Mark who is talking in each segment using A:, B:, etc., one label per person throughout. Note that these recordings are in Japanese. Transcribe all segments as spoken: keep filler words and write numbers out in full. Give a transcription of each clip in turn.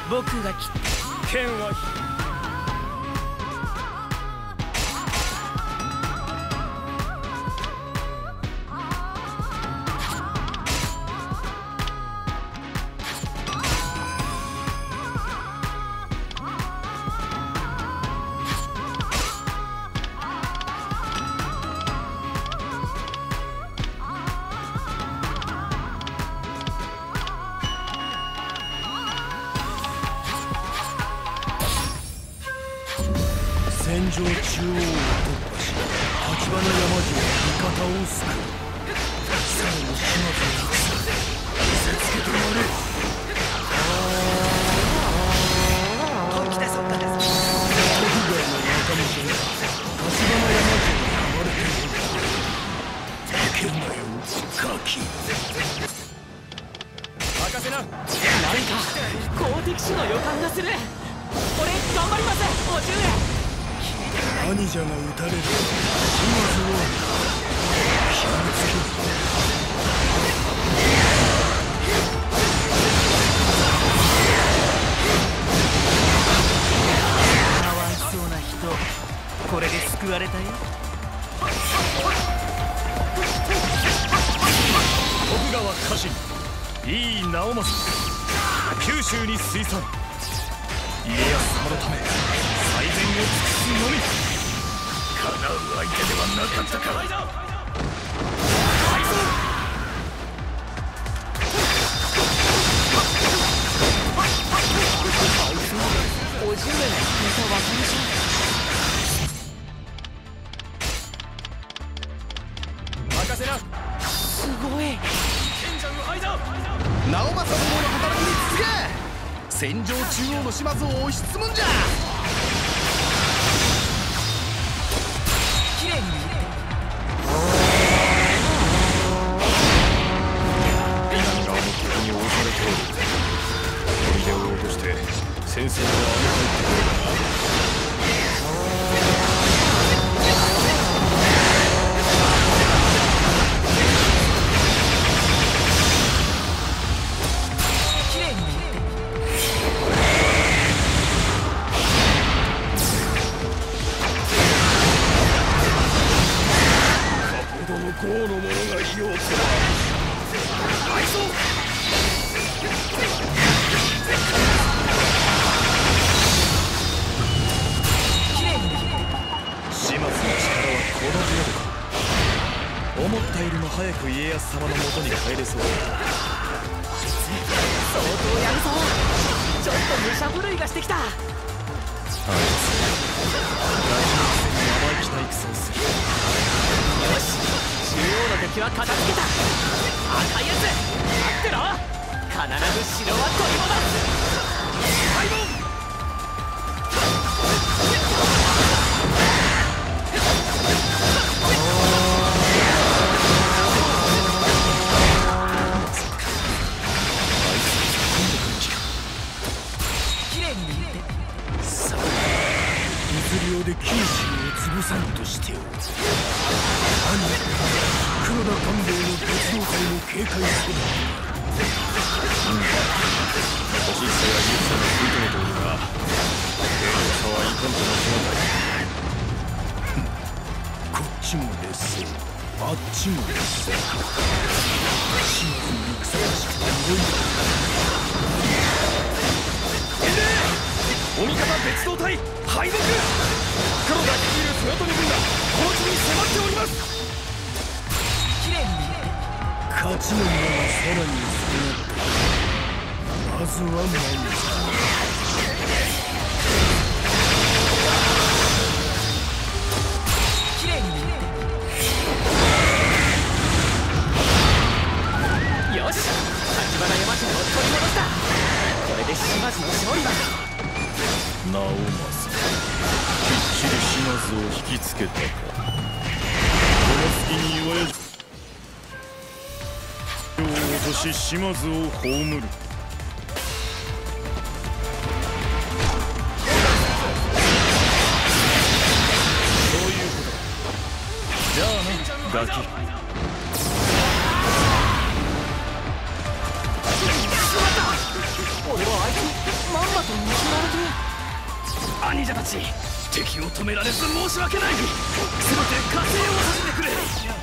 A: 僕がき剣は戦場中央を突破し、立花山城の味方を救う。さらに島津を戦見せつけとなれ。本気でそっかです。徳川の仲間と立花山城に追われている。負けんなよ、ガキ。任せな。なんか好敵手の予感がする。俺頑張ります、おじゅうえ。兄者が撃たれる島津を決めつける。かわいそうな人、これで救われたよ。徳川家臣井伊直政、九州に推参。家康様のため最善を尽くすのみ。叶う相手ではなかったか。おじゅうえの聞いた若武者。任せな。すごい。直政殿の働きに続け。戦場中央の島津を押し包むんじゃ。きれいに南側の敵に押されておる。砦を落として戦線を上げていってくれるかな。こうの者がいようとは。愛想島津の力はこの程度か。思ったよりも早く家康様の元に帰れそうだ。相当やるぞ。ちょっと武者震いがしてきた。あいつ大事なくせに甘い期待戦をする。よし、中央の敵は片付けた。赤いやつ待ってろ。必ず城は取り戻す。開門。きれいに言ってさあ、物量で九州を潰さんとしておる。兄黒田官兵衛の別動隊を警戒する。うん、年下や勇者の食い止めておるが、兵の差はいかんともしなかい。こっちも劣勢、あっちも劣勢。島津の戦らしくて良いのだ。お味方別動隊敗北。黒田率いる豊臣軍がこの地に迫っております。きれいに勝ちの名がさらに少なく、まずは何か。きれいによし、立花山城を取り戻した。これで島津の勝利だ。直政、きっちり島津を引きつけたか。この隙に岩屋城を落とし島津を葬る。そういうことだ。じゃあな、ガキ。俺はあいつまんまと兄者たち、敵を止められず申し訳ない。全て加勢をさせてくれ。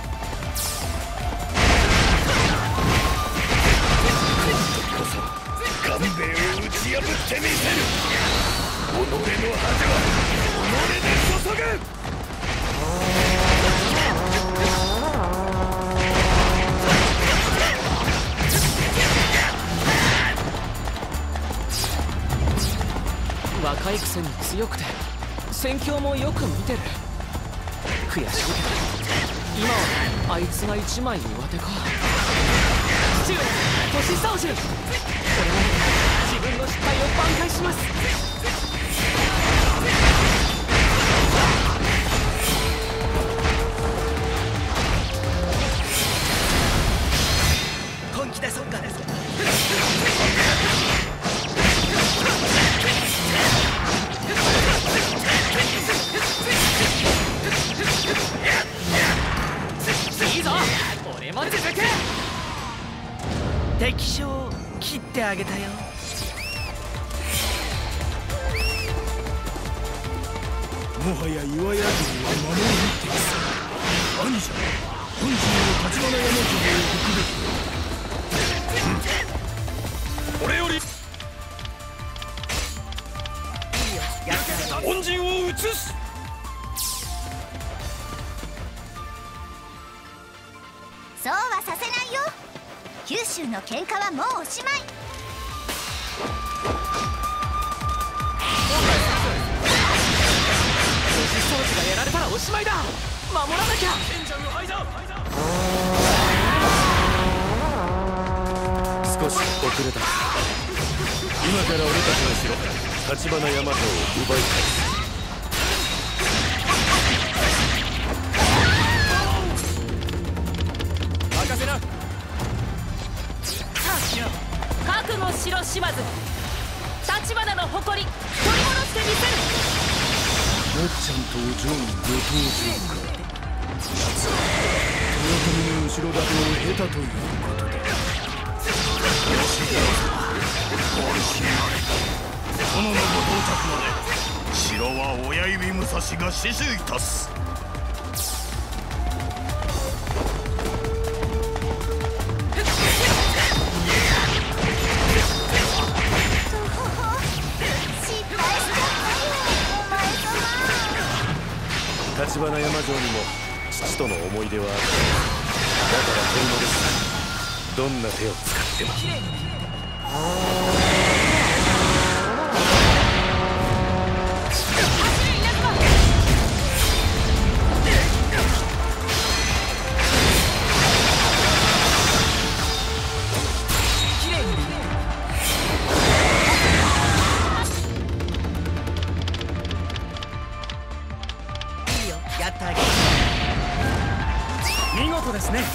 A: こそ官兵衛を打ち破ってみせる。己の恥は己で注ぐ。若いくせに強くて戦況もよく見てる。悔しいけど今はあいつが一枚上手か。父上、年下おし、これまで自分の失態を挽回します。本気でそっかです。いいぞ、俺も続く。敵将を切ってあげたよ。もはや岩屋城は守りに行っています。兄者、本陣の橘山城を置くべき。俺より本陣を移す。
B: そうはさせないよ。九州の喧嘩はもうおしまい。
A: 装置がやられたらおしまいだ。守らなきゃ。少し遅れた。今から俺たちの城、橘山城を奪い返す。任せな。
C: 覚悟しろ島津。橘の誇り取り戻してみせる。
A: なっちゃんとお嬢にご登場か。奴は豊臣の後ろ盾を得たということで。吉田様、ご安心あれ。殿のご到着まで城は親指武蔵が死守いたす。橘山城にも父との思い出はある。だから取り戻す。どんな手を使っても。見事ですね。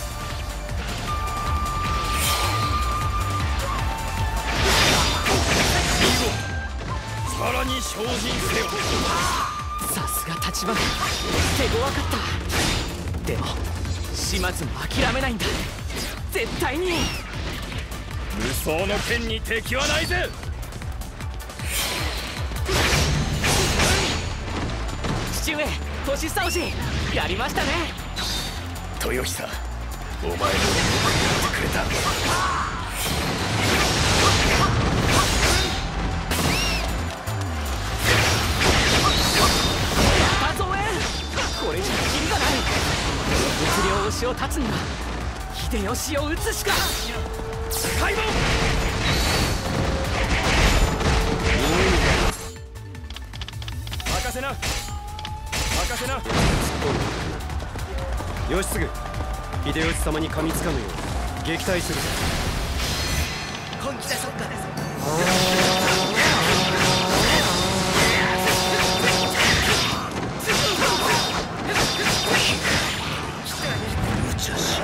A: さらに精進せよ。さすが橘、手強かった。でも島津も諦めないんだ。絶対に無双の剣に敵はないぜ。父上、年下押しやりましたね。豊久、お前もよくやってくれた。田蔵園、これじゃキリがない。物量推しを断つには秀吉を討つしか。開門。任せな。任せな。義継、秀吉様に噛みつかぬよう撃退する。本気でそっかです。無茶し。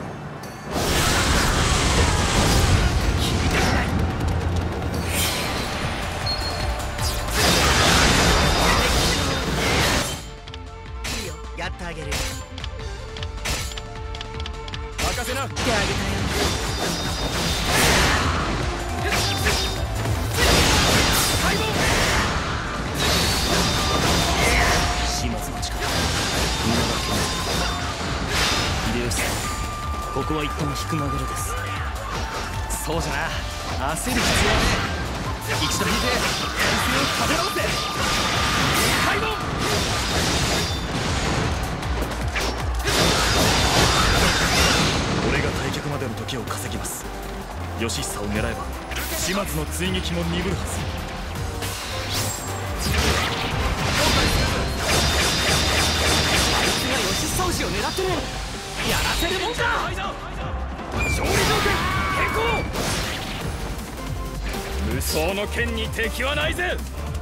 A: いいよ、やってあげる。任せな。手あげたよ。開門。 さん、ここは一旦引く流れです。そうじゃな、焦る必要はねえ。一度引いて体勢を立て直せ。開門。俺が退却までの時を稼ぎます。義久を狙えば島津の追撃も鈍るはず。あいつが義久氏を狙ってる。やらせるもんか。勝利条件変更。無双の剣に敵はないぜ。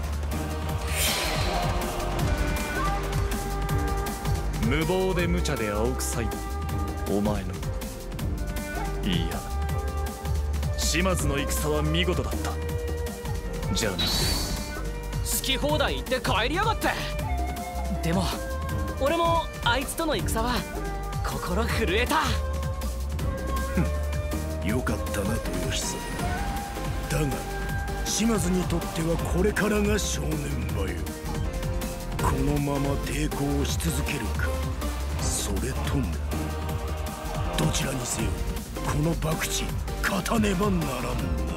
A: 無謀で無茶で青臭いお前の。いいや、島津の戦は見事だった。じゃあな。好き放題言って帰りやがって。でも俺もあいつとの戦は心震えた。
D: よかったな豊久。だが島津にとってはこれからが正念場よ。このまま抵抗し続けるか、それともどちらにせよこの博打勝たねばならんの。